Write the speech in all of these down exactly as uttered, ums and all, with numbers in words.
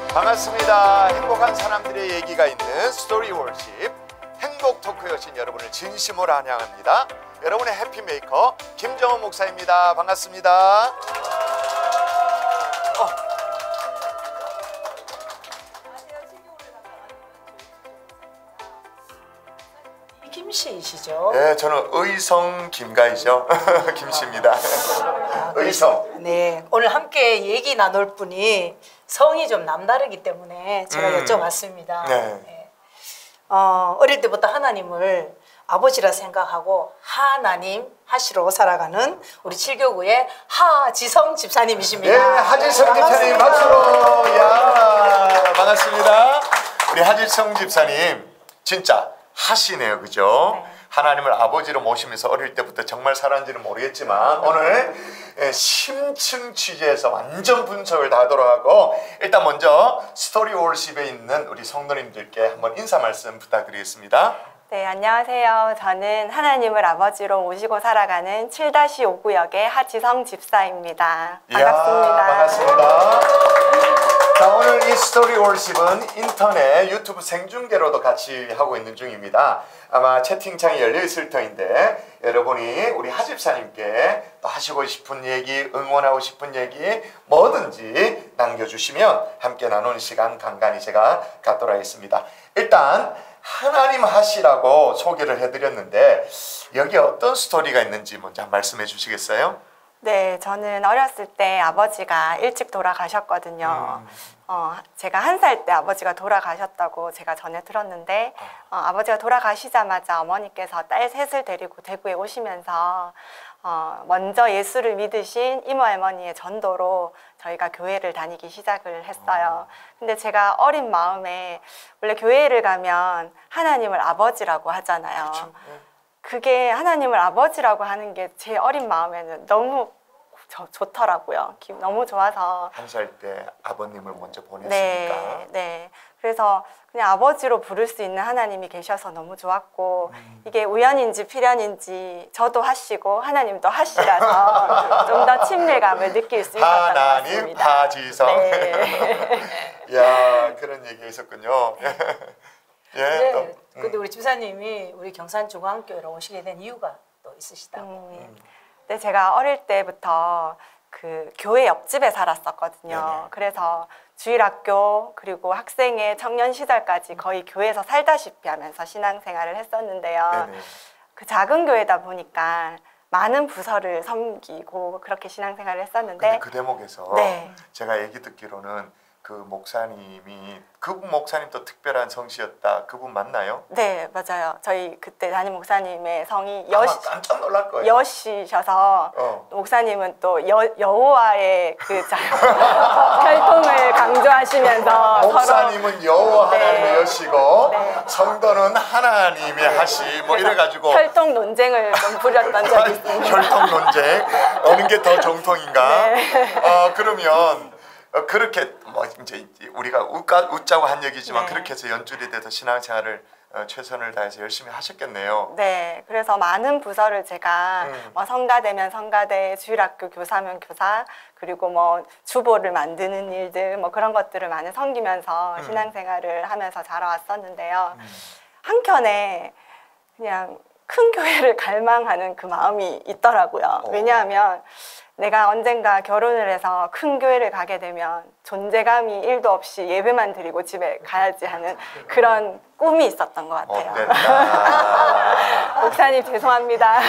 반갑습니다. 행복한 사람들의 얘기가 있는 스토리 월십 행복 토크에 오신 여러분을 진심으로 환영합니다. 여러분의 해피메이커 김정원 목사입니다. 반갑습니다. 어. 김씨이시죠? 네, 저는 의성 김가이죠. 김씨입니다. 아, 의성. 네, 오늘 함께 얘기 나눌 분이 성이 좀 남다르기 때문에 제가 음. 여쭤봤습니다. 네. 네. 어, 어릴 때부터 하나님을 아버지라 생각하고 하나님 하시로 살아가는 우리 칠교구의 하지성 집사님이십니다. 네, 하지성 집사님 박수로. 야, 반갑습니다. 우리 하지성 집사님 진짜 하시네요, 그죠? 네. 하나님을 아버지로 모시면서 어릴 때부터 정말 살았는지는 모르겠지만 오늘 심층 취재에서 완전 분석을 다 하도록 일단 먼저 스토리 월십에 있는 우리 성도님들께 한번 인사 말씀 부탁드리겠습니다. 네, 안녕하세요. 저는 하나님을 아버지로 모시고 살아가는 칠 오 구역의 하지성 집사입니다. 반갑습니다. 이야, 반갑습니다. 자, 오늘 이 스토리 월십은 인터넷 유튜브 생중계로도 같이 하고 있는 중입니다. 아마 채팅창이 열려 있을 터인데 여러분이 우리 하집사님께 또 하시고 싶은 얘기, 응원하고 싶은 얘기 뭐든지 남겨주시면 함께 나누는 시간 간간히 제가 갖도록 하겠습니다. 일단 하나님 하시라고 소개를 해드렸는데 여기에 어떤 스토리가 있는지 먼저 말씀해 주시겠어요? 네, 저는 어렸을 때 아버지가 일찍 돌아가셨거든요. 음. 어, 제가 한 살 때 아버지가 돌아가셨다고 제가 전에 들었는데 어, 아버지가 돌아가시자마자 어머니께서 딸 셋을 데리고 대구에 오시면서 어, 먼저 예수를 믿으신 이모 할머니의 전도로 저희가 교회를 다니기 시작을 했어요. 근데 제가 어린 마음에 원래 교회를 가면 하나님을 아버지라고 하잖아요. 그쵸. 그게 하나님을 아버지라고 하는 게 제 어린 마음에는 너무 저, 좋더라고요. 기분 너무 좋아서. 한 살 때 아버님을 먼저 보냈으니까. 네, 네. 그래서 그냥 아버지로 부를 수 있는 하나님이 계셔서 너무 좋았고 음. 이게 우연인지 필연인지 저도 하시고 하나님도 하시라서 좀 더 친밀감을 느낄 수 있었던 것 같습니다. 하나님 하지성. 네. 야, 그런 얘기가 있었군요. 예, 네. 또, 음. 근데 우리 집사님이 우리 경산중앙교회로 오시게 된 이유가 또 있으시다고. 음. 예. 네, 제가 어릴 때부터 그 교회 옆집에 살았었거든요. 네네. 그래서 주일학교 그리고 학생의 청년 시절까지 거의 교회에서 살다시피 하면서 신앙생활을 했었는데요. 네네. 그 작은 교회다 보니까 많은 부서를 섬기고 그렇게 신앙생활을 했었는데 근데 그 대목에서 네. 제가 얘기 듣기로는 그 목사님이 그분 목사님도 특별한 성씨였다. 그분 맞나요? 네, 맞아요. 저희 그때 담임 목사님의 성이 아마 여시, 깜짝 놀랄 거예요. 여시셔서 어. 목사님은 또 여, 여호와의 그 자, 혈통을 강조하시면서 목사님은 여호와 네. 하나님의 여시고 네. 성도는 하나님의 하시 뭐 이래가지고 혈통 논쟁을 좀 부렸던 적이 있습니다. 혈통 논쟁 어느 게 더 정통인가? 네. 어, 그러면 어, 그렇게 뭐 이제 우리가 웃가, 웃자고 한 얘기지만 네. 그렇게 해서 연줄이 돼서 신앙생활을 어, 최선을 다해서 열심히 하셨겠네요. 네, 그래서 많은 부서를 제가 음. 뭐 성가대면 성가대, 주일학교 교사면 교사, 그리고 뭐 주보를 만드는 일들 뭐 그런 것들을 많이 섬기면서 음. 신앙생활을 하면서 자라왔었는데요. 음. 한켠에 그냥 큰 교회를 갈망하는 그 마음이 있더라고요. 어. 왜냐하면 내가 언젠가 결혼을 해서 큰 교회를 가게 되면 존재감이 일도 없이 예배만 드리고 집에 가야지 하는 그런 꿈이 있었던 것 같아요. 어땠다. 목사님 죄송합니다.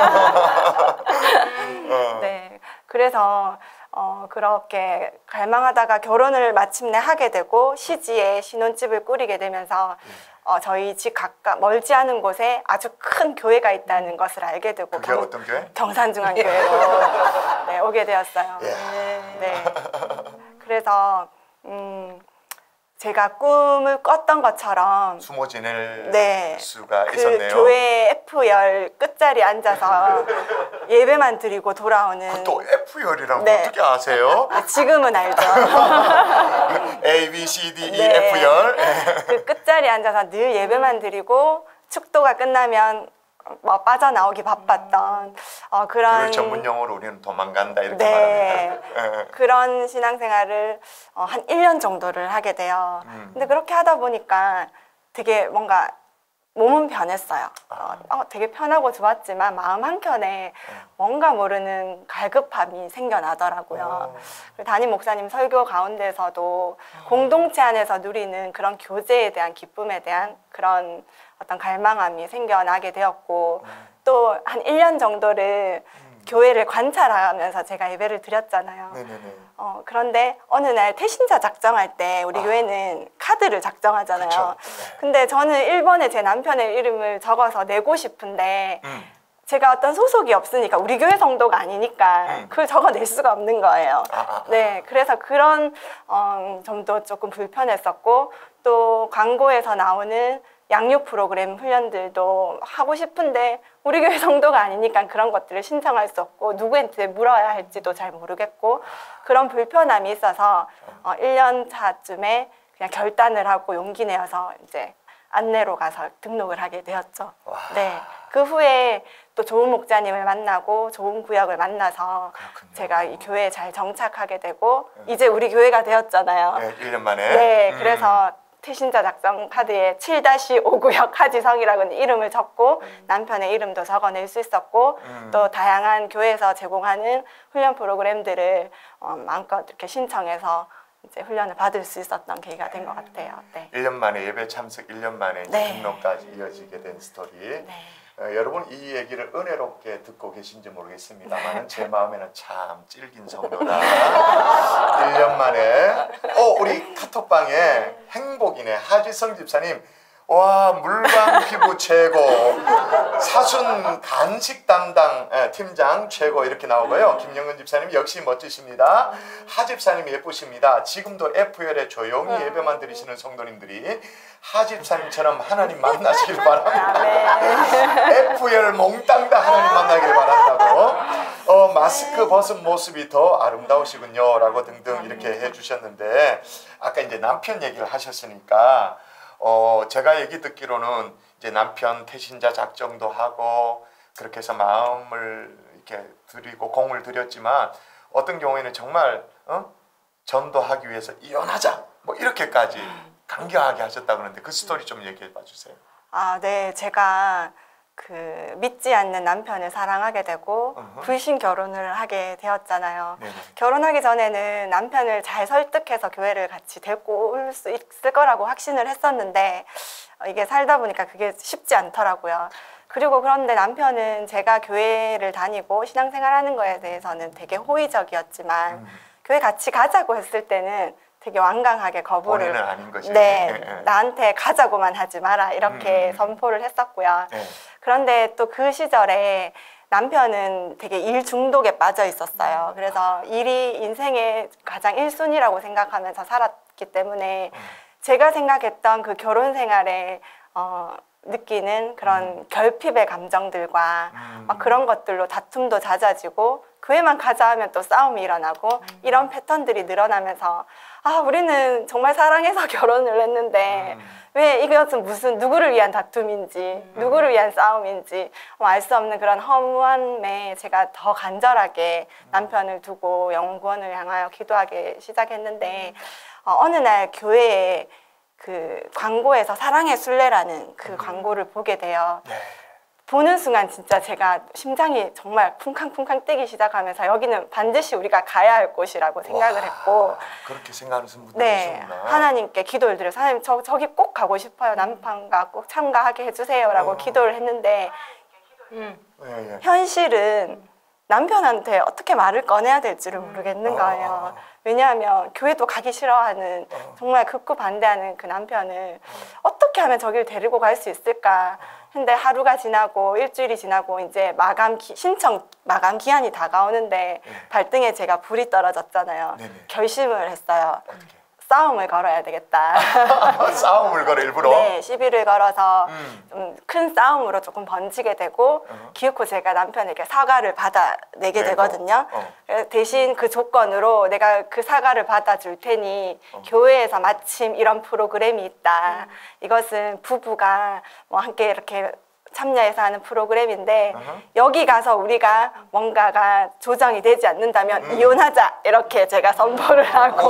어. 네, 그래서 어, 그렇게 갈망하다가 결혼을 마침내 하게 되고 시지에 신혼집을 꾸리게 되면서 어, 저희 집 가까 멀지 않은 곳에 아주 큰 교회가 있다는 것을 알게 되고 그게 경, 어떤 교회? 경산중앙교회로 네, 오게 되었어요. 예. 네. 그래서 음, 제가 꿈을 꿨던 것처럼 숨어 지낼 네. 수가 그 있었네요. 교회 F열 끝자리에 앉아서 예배만 드리고 돌아오는 또 F열이라고 네. 어떻게 아세요? 아, 지금은 알죠. A, B, C, D, E, 네. F열. 그 끝자리에 앉아서 늘 예배만 드리고 축도가 끝나면 뭐 빠져나오기 바빴던 어, 그런 그걸 전문 용어로 우리는 도망간다 이렇게 네. 말합니다. 그런 신앙생활을 어, 한 일 년 정도를 하게 돼요. 음. 근데 그렇게 하다 보니까 되게 뭔가 몸은 변했어요. 아. 어, 어, 되게 편하고 좋았지만 마음 한켠에 뭔가 모르는 갈급함이 생겨나더라고요. 어. 그리고 담임 목사님 설교 가운데서도 공동체 안에서 누리는 그런 교제에 대한 기쁨에 대한 그런 어떤 갈망함이 생겨나게 되었고 또 한 일 년 정도를 교회를 관찰하면서 제가 예배를 드렸잖아요. 네네네. 어, 그런데 어느 날 태신자 작정할 때 우리 아. 교회는 카드를 작정하잖아요. 그쵸. 근데 저는 일 번에 제 남편의 이름을 적어서 내고 싶은데 음. 제가 어떤 소속이 없으니까 우리 교회 성도가 아니니까 음. 그걸 적어낼 수가 없는 거예요. 아, 아, 아. 네, 그래서 그런 어, 점도 조금 불편했었고 또 광고에서 나오는 양육 프로그램 훈련들도 하고 싶은데 우리 교회 성도가 아니니까 그런 것들을 신청할 수 없고 누구한테 물어야 할지도 잘 모르겠고 그런 불편함이 있어서 어, 일 년 차쯤에 그냥 결단을 하고 용기 내어서 이제 안내로 가서 등록을 하게 되었죠. 와. 네. 그 후에 또 좋은 목자님을 만나고 좋은 구역을 만나서 그렇군요. 제가 이 교회에 잘 정착하게 되고 이제 우리 교회가 되었잖아요. 네, 일 년 만에. 네, 음. 그래서 태신자 작성 카드에 칠 오 구역 하지성이라고 이름을 적고 남편의 이름도 적어낼 수 있었고 음. 또 다양한 교회에서 제공하는 훈련 프로그램들을 어, 마음껏 이렇게 신청해서 이제 훈련을 받을 수 있었던 계기가 된 것 같아요. 네. 일 년 만에 예배 참석 일 년 만에 이제 네. 등록까지 이어지게 된 스토리. 네. 어, 여러분 이 얘기를 은혜롭게 듣고 계신지 모르겠습니다만 제 마음에는 참 찔긴 성도다. 일 년 만에 어 우리 카톡방에 행복이네 하지성 집사님 와 물광 피부 최고 사순 간식 담당 에, 팀장 최고 이렇게 나오고요. 김영근 집사님 역시 멋지십니다. 하 집사님 예쁘십니다. 지금도 에프엘에 조용히 예배만 드리시는 성도님들이 하 집사님처럼 하나님 만나시길 바랍니다. 네. 에프엘 몽땅 다 하나님 만나길 바란다고 어, 마스크 벗은 모습이 더 아름다우시군요 라고 등등 이렇게 해주셨는데 아까 이제 남편 얘기를 하셨으니까 어, 제가 얘기 듣기로는 이제 남편 태신자 작정도 하고 그렇게 해서 마음을 이렇게 드리고 공을 들였지만 어떤 경우에는 정말 어? 전도하기 위해서 이혼하자 뭐 이렇게까지 강경하게 하셨다 그러는데 그 스토리 좀 얘기해 봐 주세요. 아, 네. 제가 그 믿지 않는 남편을 사랑하게 되고 어허. 불신 결혼을 하게 되었잖아요. 네네. 결혼하기 전에는 남편을 잘 설득해서 교회를 같이 데리고 올 수 있을 거라고 확신을 했었는데 어, 이게 살다 보니까 그게 쉽지 않더라고요. 그리고 그런데 남편은 제가 교회를 다니고 신앙생활하는 거에 대해서는 되게 호의적이었지만 음. 교회 같이 가자고 했을 때는 되게 완강하게 거부를 본인은 아닌 거지. 네, 예, 예. 나한테 가자고만 하지 마라 이렇게 음. 선포를 했었고요. 예. 그런데 또 그 시절에 남편은 되게 일 중독에 빠져 있었어요. 그래서 일이 인생의 가장 일 순위라고 생각하면서 살았기 때문에 제가 생각했던 그 결혼 생활에 어, 느끼는 그런 음. 결핍의 감정들과 음. 막 그런 것들로 다툼도 잦아지고 교회만 가자 하면 또 싸움이 일어나고 이런 패턴들이 늘어나면서 아 우리는 정말 사랑해서 결혼을 했는데 음. 왜 이것은 무슨 누구를 위한 다툼인지 누구를 위한 싸움인지 뭐 알 수 없는 그런 허무함에 제가 더 간절하게 남편을 두고 연구원을 향하여 기도하기 시작했는데 어, 어느 날 교회에 그 광고에서 사랑의 순례라는 그 광고를 보게 돼요. 네. 보는 순간 진짜 제가 심장이 정말 쿵쾅쿵쾅 뛰기 시작하면서 여기는 반드시 우리가 가야 할 곳이라고 생각을 와, 했고 그렇게 생각하는 분들 네, 계시구나. 하나님께 기도를 드려서 하나님 저, 저기 꼭 가고 싶어요. 남편과 꼭 참가하게 해주세요 라고 어. 기도를 했는데 음. 예, 예. 현실은 남편한테 어떻게 말을 꺼내야 될지를 모르겠는 어, 거예요. 어, 어. 왜냐하면 교회도 가기 싫어하는 어. 정말 극구 반대하는 그 남편을 어떻게 하면 저기를 데리고 갈 수 있을까. 근데 하루가 지나고 일주일이 지나고 이제 마감 기, 신청 마감 기한이 다가오는데 네. 발등에 제가 불이 떨어졌잖아요. 네네. 결심을 했어요. 어떻게? 싸움을 걸어야 되겠다. 싸움을 걸어 일부러. 네, 시비를 걸어서 음. 좀 큰 싸움으로 조금 번지게 되고 어허. 기어코 제가 남편에게 사과를 받아내게 내고. 되거든요. 어. 그래서 대신 그 조건으로 내가 그 사과를 받아줄 테니 어. 교회에서 마침 이런 프로그램이 있다. 이것은 부부가 뭐 함께 이렇게 참여해서 하는 프로그램인데 어허. 여기 가서 우리가 뭔가가 조정이 되지 않는다면 음. 이혼하자 이렇게 제가 선포를 하고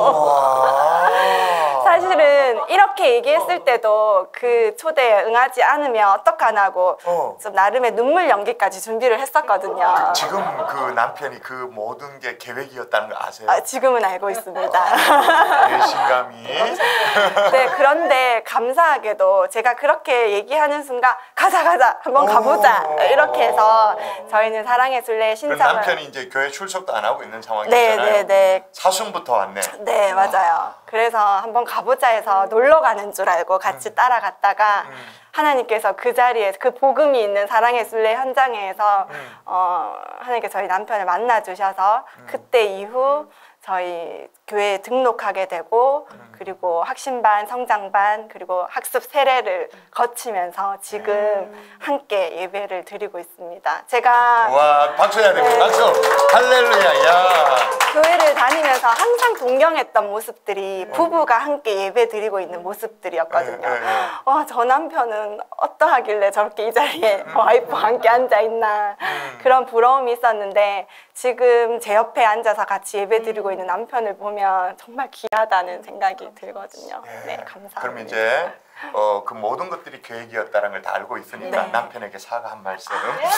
와. 사실은 이렇게 얘기했을 때도 그 초대에 응하지 않으면 어떡하나고 어. 좀 나름의 눈물 연기까지 준비를 했었거든요. 지금 그 남편이 그 모든 게 계획이었다는 거 아세요? 아, 지금은 알고 있습니다. 배신감이. 네, 그런데 감사하게도 제가 그렇게 얘기하는 순간 가자 가자 한번 가보자 오. 이렇게 해서 저희는 사랑의 순례 그 신청을 남편이 이제 교회 출석도 안 하고 있는 상황이잖아요. 네, 네, 네. 사순부터 왔네. 네, 맞아요. 그래서 한번 가보자 해서 놀러 가는 줄 알고 같이 음. 따라갔다가 음. 하나님께서 그 자리에 그 복음이 있는 사랑의 순례 현장에서 음. 어, 하나님께 저희 남편을 만나 주셔서 음. 그때 이후 저희 교회에 등록하게 되고 음. 그리고 학신반, 성장반 그리고 학습 세례를 거치면서 지금 음. 함께 예배를 드리고 있습니다. 제가 와, 박수 해야 됩니다. 네. 박수. 할렐루야. 야. 교회를 다니면서 항상 동경했던 모습들이 부부가 함께 예배 드리고 있는 모습들이었거든요. 네, 네, 네. 와, 저 남편은 어떠하길래 저렇게 이 자리에 와이프와 함께 앉아 있나 그런 부러움이 있었는데 지금 제 옆에 앉아서 같이 예배 드리고 있는 남편을 보면 정말 귀하다는 생각이 들거든요. 네, 감사합니다. 그럼 이제 어, 그 모든 것들이 계획이었다는 걸 다 알고 있으니까 네. 남편에게 사과 한 말씀.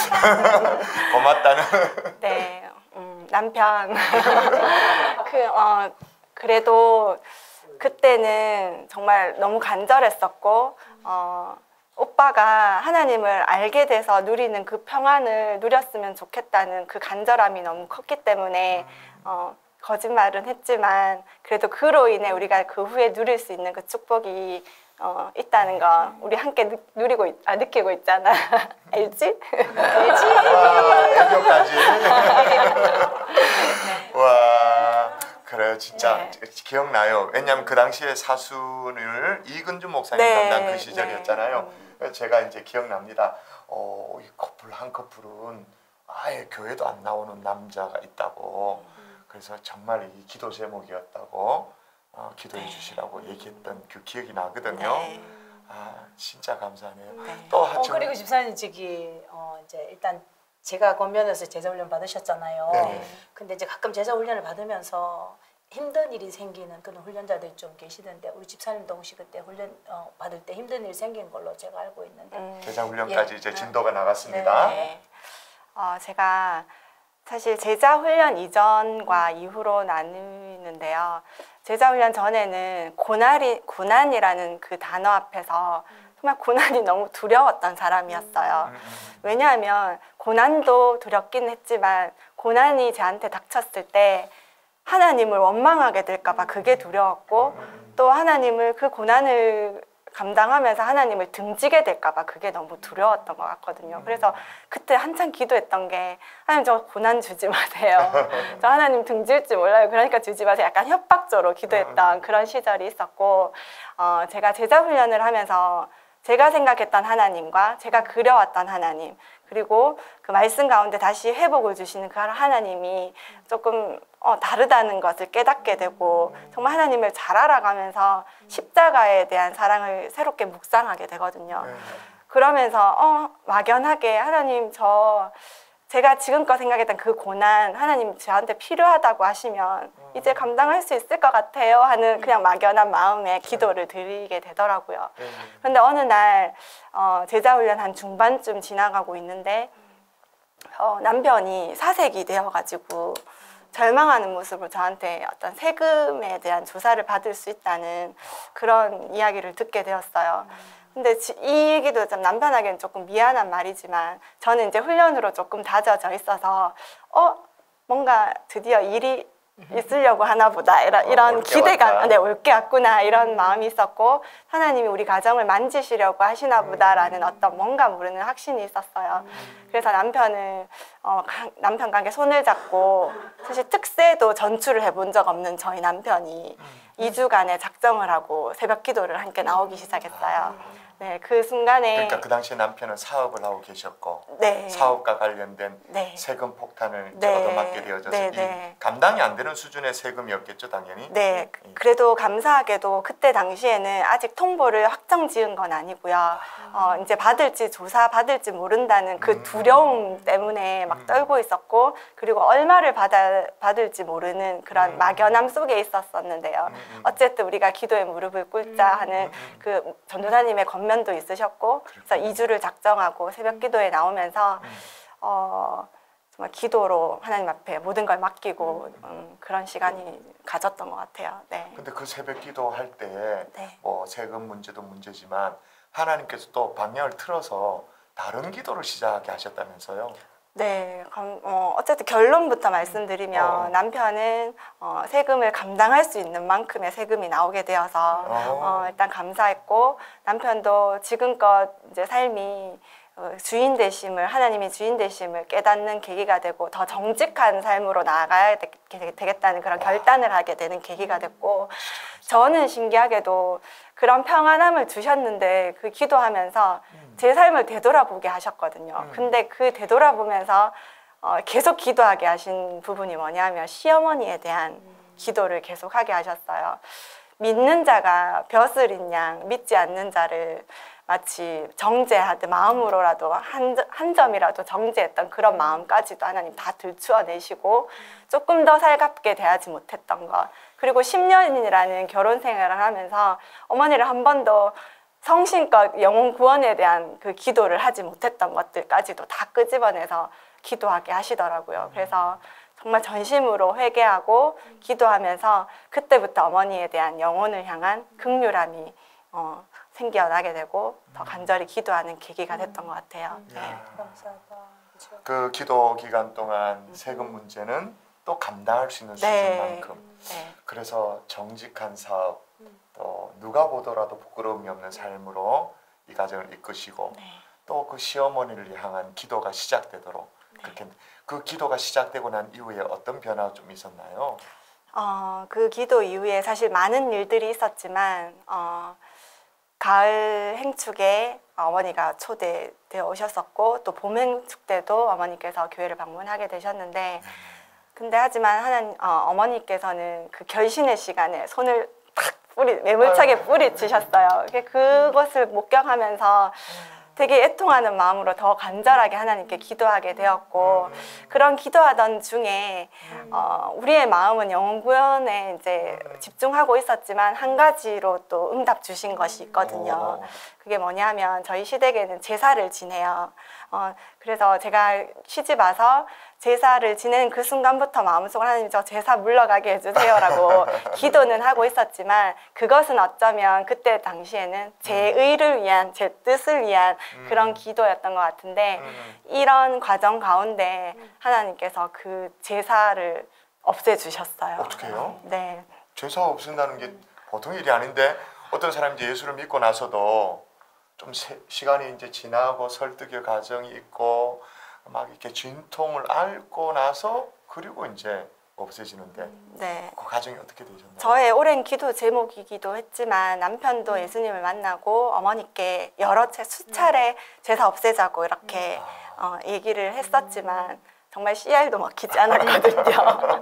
고맙다는. 네, 음, 남편. 그, 어, 그래도 그때는 정말 너무 간절했었고, 어, 오빠가 하나님을 알게 돼서 누리는 그 평안을 누렸으면 좋겠다는 그 간절함이 너무 컸기 때문에, 어, 거짓말은 했지만, 그래도 그로 인해 우리가 그 후에 누릴 수 있는 그 축복이 어, 있다는 거 우리 함께 느, 누리고 있, 아, 느끼고 있잖아. 알지? 알지? 와, 애교까지. 와, 그래요. 진짜 네. 기억나요. 왜냐하면 그 당시에 사순을 이근주 목사님 네, 담당 그 시절이었잖아요. 네. 제가 이제 기억납니다. 어, 이 커플 한 커플은 아예 교회도 안 나오는 남자가 있다고. 그래서 정말 이 기도 제목이었다고. 어, 기도해 네. 주시라고 얘기했던 그 기억이 나거든요. 네. 아, 진짜 감사하네요. 네. 또 어, 하죠. 그리고 집사님 저기 어 이제 일단 제가 권면에서 제자 훈련 받으셨잖아요. 네. 근데 이제 가끔 제자 훈련을 받으면서 힘든 일이 생기는 그런 훈련자들이 좀 계시던데 우리 집사님도 혹시 그때 훈련 어, 받을 때 힘든 일 생긴 걸로 제가 알고 있는데. 음, 제자 훈련까지 예. 이제 진도가 나갔습니다. 네. 어, 제가 사실 제자 훈련 이전과 이후로 나누는데요. 제자 훈련 전에는 고난이, 고난이라는 그 단어 앞에서 정말 고난이 너무 두려웠던 사람이었어요. 음, 음. 왜냐하면 고난도 두렵긴 했지만 고난이 저한테 닥쳤을 때 하나님을 원망하게 될까 봐 그게 두려웠고 또 하나님을 그 고난을 감당하면서 하나님을 등지게 될까 봐 그게 너무 두려웠던 것 같거든요. 그래서 그때 한참 기도했던 게 하나님 저 고난 주지 마세요. 저 하나님 등질지 몰라요. 그러니까 주지 마세요. 약간 협박조로 기도했던 그런 시절이 있었고 어, 제가 제자 훈련을 하면서 제가 생각했던 하나님과 제가 그려왔던 하나님 그리고 그 말씀 가운데 다시 회복을 주시는 그 하나님이 조금 어, 다르다는 것을 깨닫게 되고 정말 하나님을 잘 알아가면서 십자가에 대한 사랑을 새롭게 묵상하게 되거든요. 그러면서 어, 막연하게 하나님 저 제가 지금껏 생각했던 그 고난 하나님 저한테 필요하다고 하시면 이제 감당할 수 있을 것 같아요 하는 그냥 막연한 마음에 기도를 드리게 되더라고요. 그런데 어느 날 어, 제자훈련 한 중반쯤 지나가고 있는데 어, 남편이 사색이 되어가지고 절망하는 모습으로 저한테 어떤 세금에 대한 조사를 받을 수 있다는 그런 이야기를 듣게 되었어요. 근데 이 얘기도 좀 남편에게는 조금 미안한 말이지만 저는 이제 훈련으로 조금 다져져 있어서 어 뭔가 드디어 일이 있으려고 하나 보다 이런, 어, 이런 올게 기대감 왔다. 네, 올게 왔구나 이런 마음이 있었고 하나님이 우리 가정을 만지시려고 하시나 보다라는 어떤 뭔가 모르는 확신이 있었어요. 그래서 남편을 어, 남편과 함께 손을 잡고 사실 특세도 전출을 해본 적 없는 저희 남편이 이 주간의 작정을 하고 새벽 기도를 함께 나오기 시작했어요. 네, 그 순간에 그러니까 그 당시에 남편은 사업을 하고 계셨고 네. 사업과 관련된 네. 세금 폭탄을 네. 얻어맞게 되어져서 네, 이 네. 감당이 안 되는 수준의 세금이었겠죠, 당연히. 네, 그래도 감사하게도 그때 당시에는 아직 통보를 확정 지은 건 아니고요. 어, 이제 받을지 조사 받을지 모른다는 그 두려움 때문에 막 떨고 있었고, 그리고 얼마를 받아, 받을지 모르는 그런 막연함 속에 있었었는데요. 어쨌든 우리가 기도에 무릎을 꿇자 하는 그 전도사님의 권면도 있으셨고, 그래서 이 주를 작정하고 새벽 기도에 나오면서 어, 정말 기도로 하나님 앞에 모든 걸 맡기고 음, 그런 시간이 가졌던 것 같아요. 네. 근데 그 새벽 기도할 때 네. 뭐 세금 문제도 문제지만 하나님께서 또 방향을 틀어서 다른 기도를 시작하게 하셨다면서요? 네, 감- 어, 어쨌든 결론부터 말씀드리면 어. 남편은 어, 세금을 감당할 수 있는 만큼의 세금이 나오게 되어서 어. 어, 일단 감사했고, 남편도 지금껏 이제 삶이 어, 주인 되심을, 하나님이 주인 되심을 깨닫는 계기가 되고 더 정직한 삶으로 나아가야 되, 되겠다는 그런 결단을 하게 되는 계기가 됐고, 저는 신기하게도 그런 평안함을 주셨는데 그 기도하면서 제 삶을 되돌아보게 하셨거든요. 근데 그 되돌아보면서 어, 계속 기도하게 하신 부분이 뭐냐면 시어머니에 대한 기도를 계속하게 하셨어요. 믿는 자가 벼슬인 양 믿지 않는 자를 마치 정죄하듯 마음으로라도 한, 한 점이라도 정죄했던 그런 마음까지도 하나님 다 들추어내시고 조금 더 살갑게 대하지 못했던 것, 그리고 십 년이라는 결혼 생활을 하면서 어머니를 한 번도 성심껏 영혼 구원에 대한 그 기도를 하지 못했던 것들까지도 다 끄집어내서 기도하게 하시더라고요. 그래서 정말 전심으로 회개하고 기도하면서 그때부터 어머니에 대한 영혼을 향한 긍휼함이 어, 생겨나게 되고 더 간절히 기도하는 계기가 됐던 것 같아요. 네. 감사하다. 그렇죠. 그 기도 기간 동안 세금 문제는 또 감당할 수 있는 네. 수준만큼 네. 그래서 정직한 사업, 또 누가 보더라도 부끄러움이 없는 삶으로 이 가정을 이끄시고 네. 또 그 시어머니를 향한 기도가 시작되도록 그렇게 그 기도가 시작되고 난 이후에 어떤 변화가 좀 있었나요? 어, 그 기도 이후에 사실 많은 일들이 있었지만 어, 가을 행축에 어머니가 초대되어 오셨었고, 또 봄 행축 때도 어머니께서 교회를 방문하게 되셨는데, 근데 하지만 하나님, 어, 어머니께서는 그 결신의 시간에 손을 탁 뿌리, 매몰차게 뿌리치셨어요. 그것을 목격하면서 되게 애통하는 마음으로 더 간절하게 하나님께 기도하게 되었고, 그런 기도하던 중에 어, 우리의 마음은 영혼 구원에 이제 집중하고 있었지만 한 가지로 또 응답 주신 것이 있거든요. 그게 뭐냐면 저희 시댁에는 제사를 지내요. 어, 그래서 제가 시집 와서 제사를 지내는 그 순간부터 마음속으로 하나님 저 제사 물러가게 해주세요라고 기도는 하고 있었지만, 그것은 어쩌면 그때 당시에는 제 의를 위한, 제 뜻을 위한 그런 기도였던 것 같은데, 이런 과정 가운데 하나님께서 그 제사를 없애주셨어요. 어떻게 해요? 네. 제사 없앤다는 게 보통 일이 아닌데, 어떤 사람이 이제 예수를 믿고 나서도 좀 세, 시간이 이제 지나고 설득의 과정이 있고 막 이렇게 진통을 앓고 나서 그리고 이제 없애지는데 네. 그 과정이 어떻게 되셨나요? 저의 오랜 기도 제목이기도 했지만 남편도 예수님을 만나고 어머니께 여러 채 수차례 제사 없애자고 이렇게 어, 얘기를 했었지만 정말 씨알도 먹히지 않았거든요.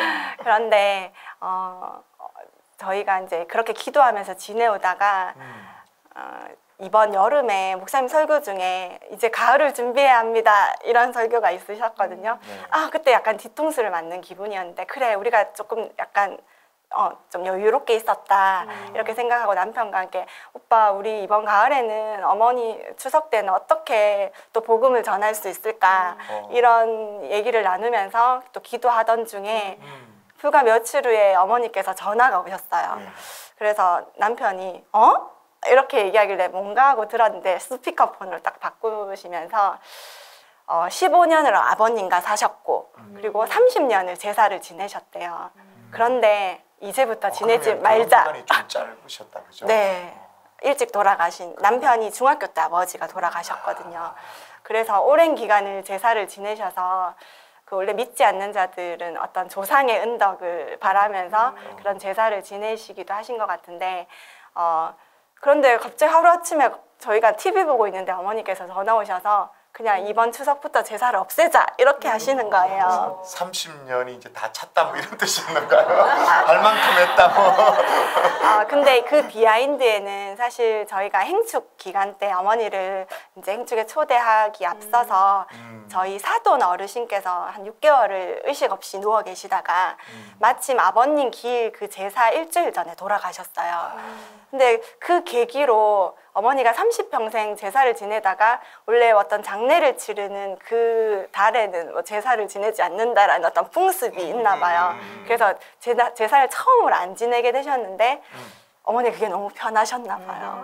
그런데 어, 저희가 이제 그렇게 기도하면서 지내오다가 음. 어, 이번 여름에 목사님 설교 중에 이제 가을을 준비해야 합니다 이런 설교가 있으셨거든요. 네. 아, 그때 약간 뒤통수를 맞는 기분이었는데, 그래 우리가 조금 약간 어, 좀 여유롭게 있었다 음. 이렇게 생각하고 남편과 함께, 오빠 우리 이번 가을에는 어머니 추석 때는 어떻게 또 복음을 전할 수 있을까 어. 이런 얘기를 나누면서 또 기도하던 중에 음. 불과 며칠 후에 어머니께서 전화가 오셨어요. 네. 그래서 남편이 어? 이렇게 얘기하길래 뭔가 하고 들었는데 스피커폰으로 딱 바꾸시면서 어, 십오 년을 아버님과 사셨고 그리고 삼십 년을 제사를 지내셨대요. 그런데 이제부터 어, 지내지 그러면 말자. 그런 기간이 좀 짧으셨다, 그죠? 네. 일찍 돌아가신 남편이 중학교 때 아버지가 돌아가셨거든요. 그래서 오랜 기간을 제사를 지내셔서 그 원래 믿지 않는 자들은 어떤 조상의 은덕을 바라면서 그런 제사를 지내시기도 하신 것 같은데 어, 그런데 갑자기 하루아침에 저희가 티비 보고 있는데 어머니께서 전화 오셔서 그냥 이번 추석부터 제사를 없애자 이렇게 하시는 거예요. 삼십 년이 이제 다 찼다 뭐 이런 뜻이 있는가요? 할 만큼 했다 뭐. 어, 근데 그 비하인드에는 사실 저희가 행축 기간 때 어머니를 이제 행축에 초대하기 앞서서 음. 저희 사돈 어르신께서 한 육 개월을 의식 없이 누워 계시다가 음. 마침 아버님 기일 그 제사 일주일 전에 돌아가셨어요. 근데 그 계기로 어머니가 삼십 평생 제사를 지내다가 원래 어떤 장례를 치르는 그 달에는 뭐 제사를 지내지 않는다라는 어떤 풍습이 있나 봐요. 그래서 제사, 제사를 처음으로 안 지내게 되셨는데 어머니 그게 너무 편하셨나 봐요.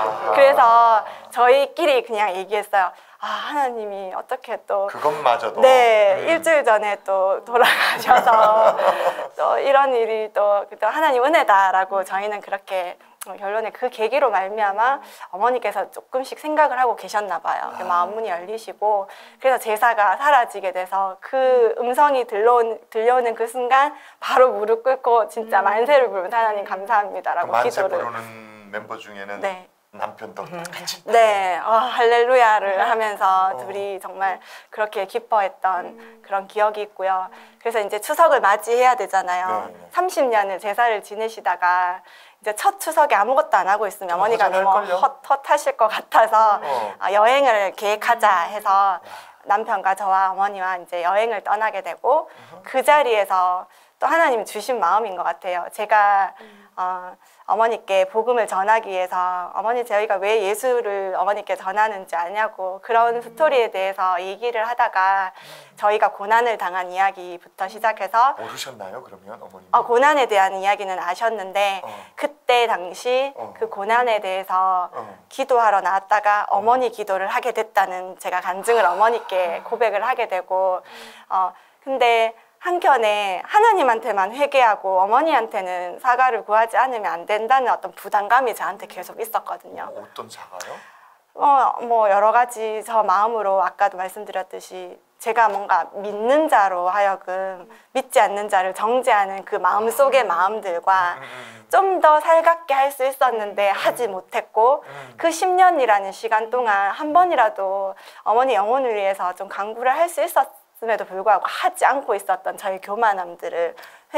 그래서 저희끼리 그냥 얘기했어요. 아, 하나님이 어떻게 또 그것마저도 네, 음. 일주일 전에 또 돌아가셔서 또 이런 일이 또, 또 하나님 은혜다라고 저희는 그렇게 결론에 그 계기로 말미암아 어머니께서 조금씩 생각을 하고 계셨나 봐요. 아. 마음문이 열리시고 그래서 제사가 사라지게 돼서 그 음성이 들려온, 들려오는 그 순간 바로 무릎 꿇고 진짜 만세를 부르면서 하나님 감사합니다라고 그 만세 기도를 부르는 멤버 중에는 네. 남편도 같이 네, 어, 할렐루야를 하면서 둘이 정말 그렇게 기뻐했던 그런 기억이 있고요. 그래서 이제 추석을 맞이해야 되잖아요. 네. 삼십 년을 제사를 지내시다가 이제 첫 추석에 아무것도 안 하고 있으면 어머니가 너무 헛, 헛하실 것 같아서 어. 어, 여행을 계획하자 해서 남편과 저와 어머니와 이제 여행을 떠나게 되고 그 자리에서 또 하나님 주신 마음인 것 같아요. 제가 어, 어머니께 복음을 전하기 위해서 어머니 저희가 왜 예수를 어머니께 전하는지 아냐고 그런 스토리에 대해서 얘기를 하다가 저희가 고난을 당한 이야기부터 시작해서 모르셨나요 그러면 어머님? 어, 고난에 대한 이야기는 아셨는데 어. 그때 당시 어. 그 고난에 대해서 어. 기도하러 나왔다가 어머니 기도를 하게 됐다는 제가 간증을 어머니께 고백을 하게 되고 어, 근데 한켠에 하나님한테만 회개하고 어머니한테는 사과를 구하지 않으면 안 된다는 어떤 부담감이 저한테 계속 있었거든요. 어떤 사과요? 어, 뭐 여러 가지 저 마음으로 아까도 말씀드렸듯이 제가 뭔가 믿는 자로 하여금 믿지 않는 자를 정죄하는 그 마음속의 마음들과 좀 더 살갑게 할 수 있었는데 하지 못했고 그 십 년이라는 시간 동안 한 번이라도 어머니 영혼을 위해서 좀 강구를 할 수 있었 에도 불구하고 하지 않고 있었던 저희 교만함들을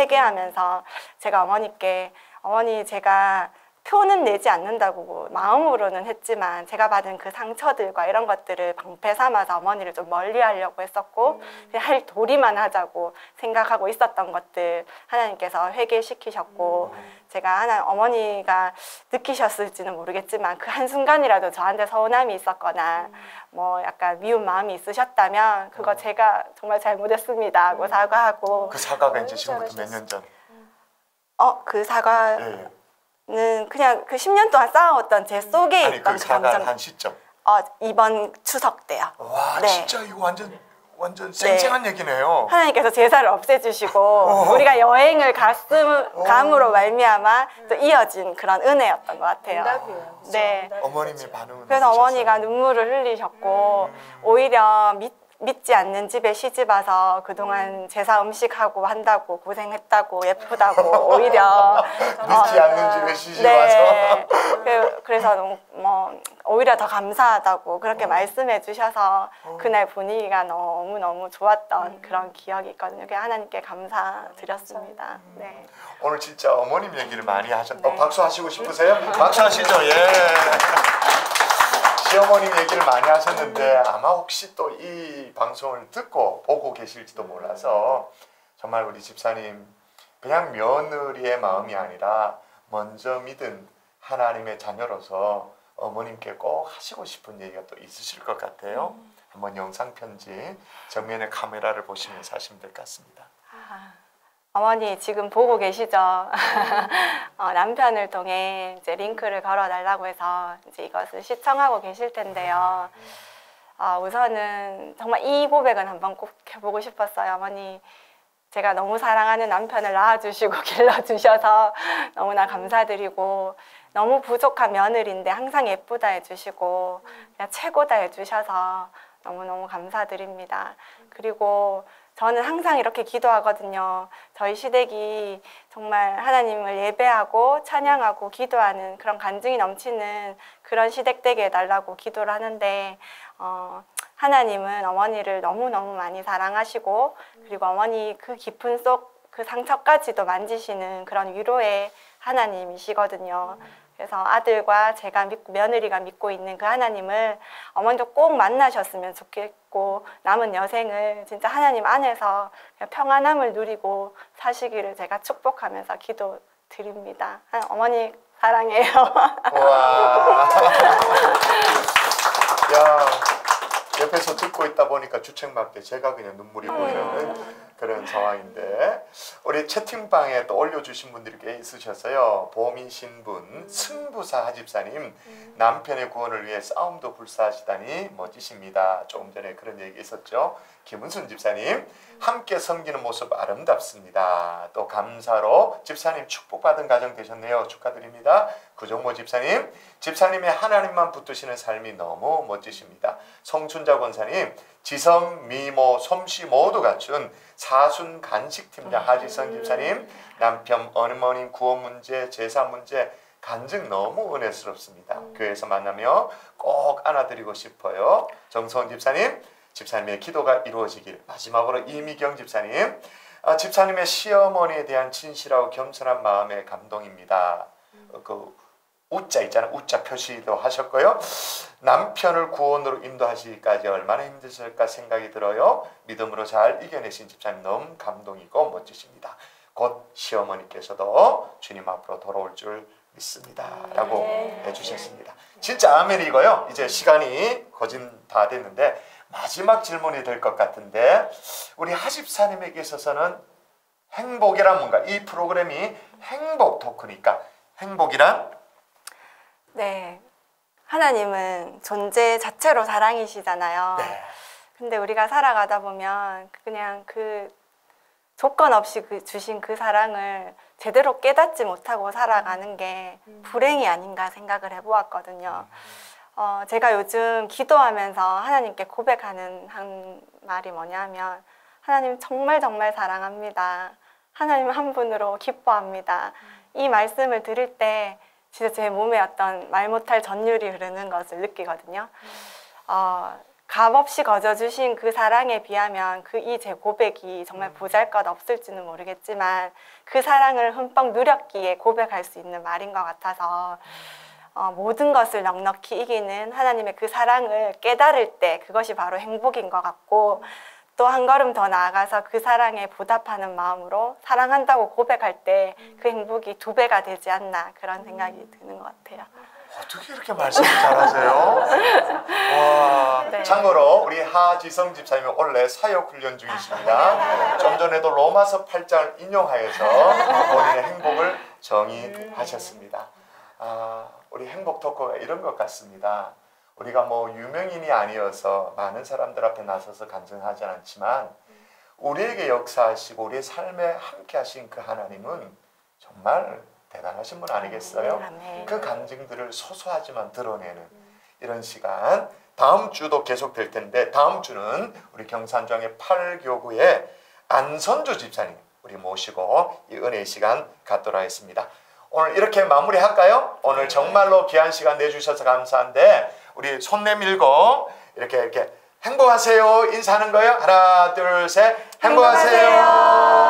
회개하면서 제가 어머니께 어머니 제가 표는 내지 않는다고 마음으로는 했지만 제가 받은 그 상처들과 이런 것들을 방패 삼아서 어머니를 좀 멀리 하려고 했었고 그냥 할 도리만 하자고 생각하고 있었던 것들 하나님께서 회개시키셨고 제가 하나 어머니가 느끼셨을지는 모르겠지만 그 한순간이라도 저한테 서운함이 있었거나 뭐 약간 미운 마음이 있으셨다면 그거 제가 정말 잘못했습니다 하고 사과하고 그 사과가 이제 지금부터 몇 년 전? 어, 그 사과 예. 는 그냥 그 십 년 동안 쌓아왔던 제 속에 아니 있던 그 사과 감정. 한 시점. 어, 이번 추석 때요. 와 네. 진짜 이거 완전 완전 쌩쌩한 얘기네요. 하나님께서 제사를 없애주시고 우리가 여행을 갔음, 감으로 말미암아 또 이어진 그런 은혜였던 것 같아요. 응답이에요. 네. 어머님의 반응은 그래서 어떠셨어요? 어머니가 눈물을 흘리셨고 오히려 믿, 믿지 않는 집에 시집 와서 그동안 제사 음식하고 한다고 고생했다고 예쁘다고 오히려 믿지 어, 않는 집에 시집 네. 와서 그- 그래서 너무 뭐 오히려 더 감사하다고 그렇게 말씀해 주셔서 그날 분위기가 너무너무 좋았던 그런 기억이 있거든요. 그냥 하나님께 감사드렸습니다. 네. 오늘 진짜 어머님 얘기를 많이 하셨. 네. 어, 박수 하시고 싶으세요? 박수 하시죠. 예. 시어머님 얘기를 많이 하셨는데 아마 혹시 또 이 방송을 듣고 보고 계실지도 몰라서 정말 우리 집사님 그냥 며느리의 마음이 아니라 먼저 믿은 하나님의 자녀로서 어머님께 꼭 하시고 싶은 얘기가 또 있으실 것 같아요. 한번 영상 편지 정면에 카메라를 보시면서 하시면 될 것 같습니다. 어머니 지금 보고 계시죠? 어, 남편을 통해 이제 링크를 걸어달라고 해서 이제 이것을 시청하고 계실 텐데요. 어, 우선은 정말 이 고백은 한번 꼭 해보고 싶었어요. 어머니 제가 너무 사랑하는 남편을 낳아주시고 길러주셔서 너무나 감사드리고 너무 부족한 며느리인데 항상 예쁘다 해주시고 그냥 최고다 해주셔서 너무너무 감사드립니다. 그리고 저는 항상 이렇게 기도하거든요. 저희 시댁이 정말 하나님을 예배하고 찬양하고 기도하는 그런 간증이 넘치는 그런 시댁 되게 해달라고 기도를 하는데 어, 하나님은 어머니를 너무너무 많이 사랑하시고 그리고 어머니 그 깊은 속 그 상처까지도 만지시는 그런 위로의 하나님이시거든요. 그래서 아들과 제가 믿고 며느리가 믿고 있는 그 하나님을 어머니도 꼭 만나셨으면 좋겠고 남은 여생을 진짜 하나님 안에서 평안함을 누리고 사시기를 제가 축복하면서 기도드립니다. 어머니 사랑해요. 와. 야, 옆에서 듣고 있다 보니까 주책맞게 제가 그냥 눈물이 보이는 그런 상황인데 우리 채팅방에 또 올려주신 분들이 꽤 있으셔서요. 보민 신분, 승부사 하집사님 남편의 구원을 위해 싸움도 불사하시다니 멋지십니다. 조금 전에 그런 얘기 있었죠. 김은순 집사님 함께 섬기는 모습 아름답습니다. 또 감사로 집사님 축복받은 가정 되셨네요. 축하드립니다. 구정모 집사님 집사님의 하나님만 붙드시는 삶이 너무 멋지십니다. 성춘자 권사님 지성, 미모, 솜씨 모두 갖춘 사순 간식팀장 하지성 집사님 남편 어머님 구원 문제 제사 문제 간증 너무 은혜스럽습니다. 교회에서 만나며 꼭 안아드리고 싶어요. 정서원 집사님 집사님의 기도가 이루어지길. 마지막으로 이미경 집사님 아, 집사님의 시어머니에 대한 진실하고 겸손한 마음에 감동입니다. 그 우자 있잖아요. 우자 표시도 하셨고요. 남편을 구원으로 인도하시기까지 얼마나 힘드실까 생각이 들어요. 믿음으로 잘 이겨내신 집사님 너무 감동이고 멋지십니다. 곧 시어머니께서도 주님 앞으로 돌아올 줄 믿습니다. 라고 네. 해주셨습니다. 진짜 아멘이고요. 이제 시간이 거진 다 됐는데 마지막 질문이 될 것 같은데 우리 하집사님에게 있어서는 행복이란 뭔가 이 프로그램이 행복 토크니까 행복이란 네, 하나님은 존재 자체로 사랑이시잖아요. 네. 근데 우리가 살아가다 보면 그냥 그 조건 없이 그 주신 그 사랑을 제대로 깨닫지 못하고 살아가는 게 불행이 아닌가 생각을 해보았거든요. 어, 제가 요즘 기도하면서 하나님께 고백하는 한 말이 뭐냐면 하나님 정말 정말 사랑합니다. 하나님 한 분으로 기뻐합니다. 이 말씀을 들을 때 진짜 제 몸에 어떤 말 못할 전율이 흐르는 것을 느끼거든요. 어, 값없이 거저주신 그 사랑에 비하면 그 이 제 고백이 정말 보잘것 없을지는 모르겠지만 그 사랑을 흠뻑 누렸기에 고백할 수 있는 말인 것 같아서 어, 모든 것을 넉넉히 이기는 하나님의 그 사랑을 깨달을 때 그것이 바로 행복인 것 같고 또 한 걸음 더 나아가서 그 사랑에 보답하는 마음으로 사랑한다고 고백할 때 그 행복이 두 배가 되지 않나 그런 생각이 드는 것 같아요. 어떻게 이렇게 말씀을 잘하세요? 와, 네. 참고로 우리 하지성 집사님은 원래 사역훈련 중이십니다. 좀 전에도 로마서 팔 장을 인용하여서 본인의 행복을 정의하셨습니다. 아, 우리 행복 토크가 이런 것 같습니다. 우리가 뭐 유명인이 아니어서 많은 사람들 앞에 나서서 간증하지 않지만 우리에게 역사하시고 우리의 삶에 함께 하신 그 하나님은 정말 대단하신 분 아니겠어요? 아멘. 그 간증들을 소소하지만 드러내는 이런 시간 다음 주도 계속될 텐데 다음 주는 우리 경산정의 팔 교구의 안선주 집사님 우리 모시고 이 은혜의 시간 갖도록 하겠습니다. 오늘 이렇게 마무리할까요? 오늘 정말로 귀한 시간 내주셔서 감사한데 우리 손 내밀고 이렇게 이렇게 행복하세요 인사하는 거예요. 하나 둘 셋 행복하세요. 행복하세요.